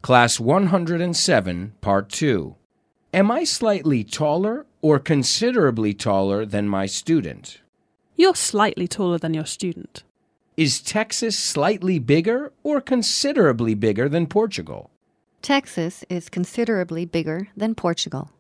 Class 107, Part 2. Am I slightly taller or considerably taller than my student? You're slightly taller than your student. Is Texas slightly bigger or considerably bigger than Portugal? Texas is considerably bigger than Portugal.